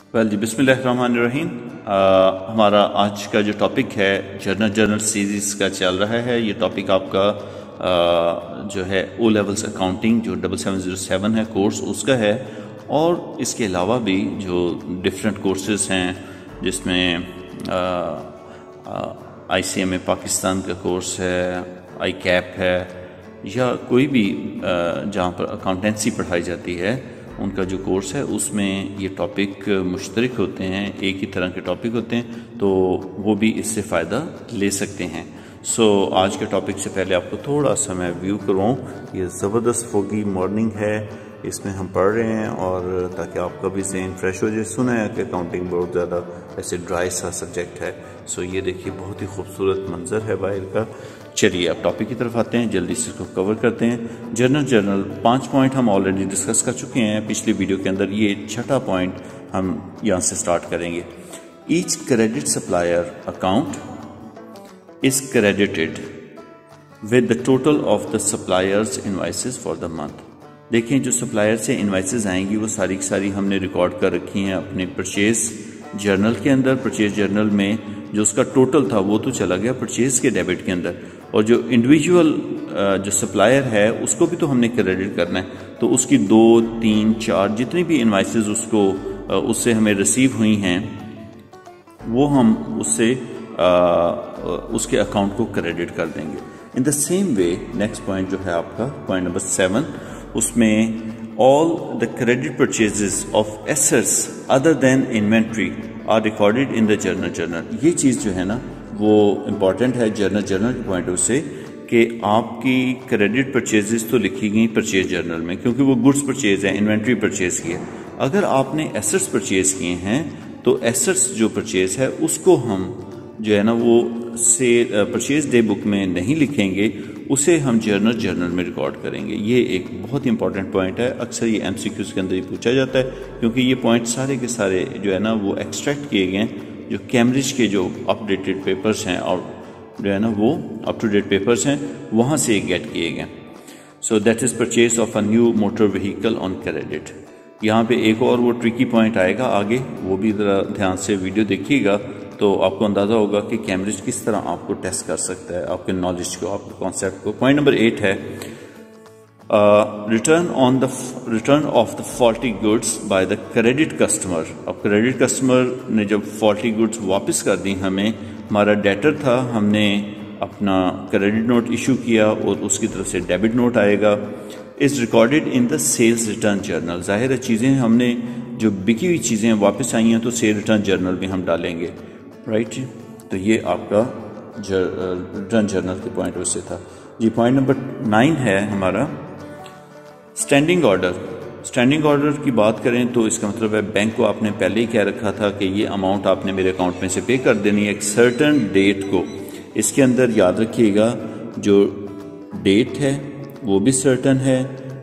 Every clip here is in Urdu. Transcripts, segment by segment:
جی بسم اللہ الرحمن الرحیم. ہمارا آج کا جو ٹاپک ہے جرنل سیریز کا چل رہا ہے. یہ ٹاپک آپ کا جو ہے او لیولز اکاؤنٹنگ جو 7707 ہے کورس اس کا ہے, اور اس کے علاوہ بھی جو ڈفرینٹ کورسز ہیں جس میں آئی سی ایم اے پاکستان کا کورس ہے, آئی کیپ ہے, یا کوئی بھی جہاں پر اکاؤنٹنسی پڑھائی جاتی ہے ان کا جو کورس ہے اس میں یہ ٹاپک مشترک ہوتے ہیں, ایک ہی طرح کے ٹاپک ہوتے ہیں, تو وہ بھی اس سے فائدہ لے سکتے ہیں. آج کے ٹاپک سے پہلے آپ کو تھوڑا سا میں ویو کروں. یہ زبردست فوگی مارننگ ہے, اس میں ہم پڑھ رہے ہیں, اور تاکہ آپ کا بھی ذہن فریش ہو جائے. سنا ہے کہ اکاؤنٹنگ بہت زیادہ ایسے ڈرائی سا سبجیکٹ ہے. یہ دیکھیے بہت ہی خوبصورت منظر ہے باہر کا. چلیے اب ٹاپک کی طرف آتے ہیں, جلدی سے اس کو کور کرتے ہیں. جرنل 5 پوائنٹ ہم آلریڈی ڈسکس کر چکے ہیں پچھلی ویڈیو کے اندر. یہ 6واں پوائنٹ ہم یہاں سے سٹارٹ کریں گے. Each credit supplier account is credited with the total of the suppliers invoices for the month. دیکھیں جو سپلائر سے انوائسز آئیں گی وہ ساری کی ساری ہم نے ریکارڈ کر رکھی ہیں اپنے پرچیز جرنل کے اندر. پرچیز جرنل میں جو اس کا ٹوٹل تھا وہ تو چلا گیا پرچیز کے ڈیبٹ کے اندر, اور جو انڈیویجول جو سپلائر ہے اس کو بھی تو ہم نے کریڈٹ کرنا ہے. تو اس کی 2, 3, 4 جتنی بھی انوائسز اس سے ہمیں ریسیو ہوئی ہیں وہ ہم اس کے اکاؤنٹ کو کریڈٹ کر دیں گے. In the same way next point جو ہے آپ کا پوائنٹ نمبر 7, اس میں all the credit purchases of assets other than inventory are recorded in the journal. یہ چیز جو ہے نا وہ امپورٹنٹ ہے جرنل کے پوائنٹ آف سے, کہ آپ کی کریڈٹ پرچیزز تو لکھی گئی پرچیز جرنل میں کیونکہ وہ گڈس پرچیز ہیں, انوینٹری پرچیز کی ہے. اگر آپ نے ایسٹس پرچیز کیے ہیں تو ایسٹس جو پرچیز ہے اس کو ہم جو ہے نا وہ پرچیز ڈے بک میں نہیں لکھیں گے, اسے ہم جرنل میں ریکارڈ کریں گے. یہ ایک بہت امپورٹنٹ پوائنٹ ہے. اکثر یہ ایم سی کیوز کے اندر ہی پوچھا جاتا ہے کیونکہ یہ پوائنٹ سارے کے سارے جو ہے نا وہ ایکسٹریکٹ کیے گئے ہیں جو کیمبرج کے جو اپ ڈیٹڈ پیپرز ہیں اور جو ہے نا وہ اپ ٹو ڈیٹ پیپرز ہیں وہاں سے گیٹ کیے گئے. That is purchase of a new motor vehicle on credit. یہاں پہ ایک اور وہ ٹرکی پوائنٹ آئے گا آگے, وہ بھی ذرا دھیان سے ویڈیو دیکھیے گا تو آپ کو اندازہ ہوگا کہ کیمبرج کس طرح آپ کو ٹیسٹ کر سکتا ہے, آپ کے نالج کو, آپ کے کانسیپٹ کو. پوائنٹ نمبر 8 ہے return of the faulty goods by the credit customer. اب کریڈٹ کسٹمر نے جب فالٹی گڈس واپس کر دی ہمیں, ہمارا ڈیٹر تھا, ہم نے اپنا کریڈٹ نوٹ ایشو کیا اور اس کی طرف سے ڈیبٹ نوٹ آئے گا. Is recorded in the sales return journal. ظاہر ہے چیزیں ہم نے جو بکی ہوئی چیزیں واپس آئی ہیں تو سیل ریٹرن جرنل بھی ہم ڈالیں گے, رائٹ. تو یہ آپ کا ریٹرن جرنل کے پوائنٹ اس سے تھا. جی پوائنٹ نمبر 9 ہے ہمارا اسٹینڈنگ آرڈر. اسٹینڈنگ آرڈر کی بات کریں تو اس کا مطلب ہے بینک کو آپ نے پہلے ہی کہہ رکھا تھا کہ یہ اماؤنٹ آپ نے میرے اکاؤنٹ میں سے پے کر دینی ہے ایک سرٹن ڈیٹ کو. اس کے اندر یاد رکھیے گا جو ڈیٹ ہے وہ بھی سرٹن ہے,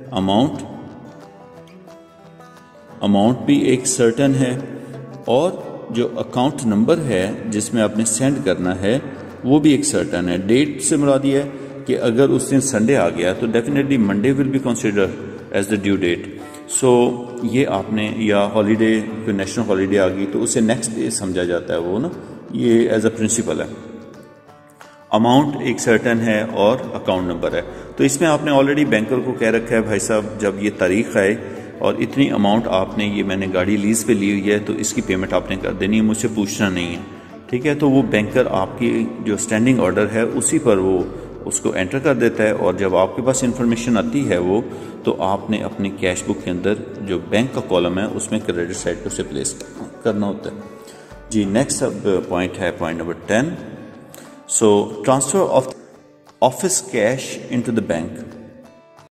اماؤنٹ بھی ایک سرٹن ہے, اور جو اکاؤنٹ نمبر ہے جس میں آپ نے سینڈ کرنا ہے وہ بھی ایک سرٹن ہے. ڈیٹ سے مراد یہ ہے کہ اگر اس دن سنڈے آ گیا تو definitely Monday will be consider as the due date. یہ آپ نے, یا ہالیڈے کوئی نیشنل ہالیڈے آ گئی تو اسے نیکسٹ ڈے سمجھا جاتا ہے وہ نا, یہ ایز اے پرنسپل ہے. اماؤنٹ ایک سرٹن ہے اور اکاؤنٹ نمبر ہے. تو اس میں آپ نے آلریڈی بینکر کو کہہ رکھا ہے بھائی صاحب جب یہ تاریخ آئے اور اتنی اماؤنٹ آپ نے, یہ میں نے گاڑی لیز پہ لی ہوئی ہے تو اس کی پیمنٹ آپ نے کر دینی ہے, مجھ سے پوچھنا نہیں ہے, ٹھیک ہے. تو وہ بینکر آپ کی جو اسٹینڈنگ آرڈر ہے اسی پر وہ اس کو انٹر کر دیتا ہے, اور جب آپ کے پاس انفارمیشن آتی ہے وہ تو آپ نے اپنی کیش بک کے اندر جو بینک کا کالم ہے اس میں کریڈٹ سائڈ کو سے پلیس کرنا ہوتا ہے. جی نیکسٹ اب پوائنٹ ہے پوائنٹ نمبر 10. Transfer of office cash into the bank.